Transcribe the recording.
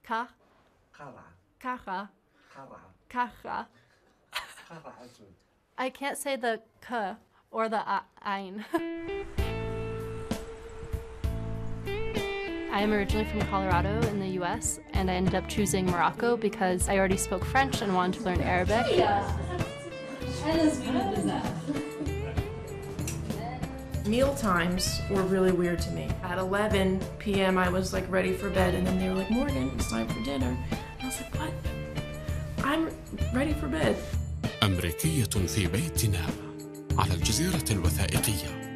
Ka. قرعة. Kacha. قرعة. Kacha. قرعة. I can't say the k or the ein. I am originally from Colorado in the US, and I ended up choosing Morocco because I already spoke French and wanted to learn Arabic. Meal times were really weird to me. At 11 p.m. I was like ready for bed, and then they were like, Morgan, it's time for dinner. And I was like, what? I'm ready for bed. أمريكية في بيتنا على الجزيرة الوثائقية.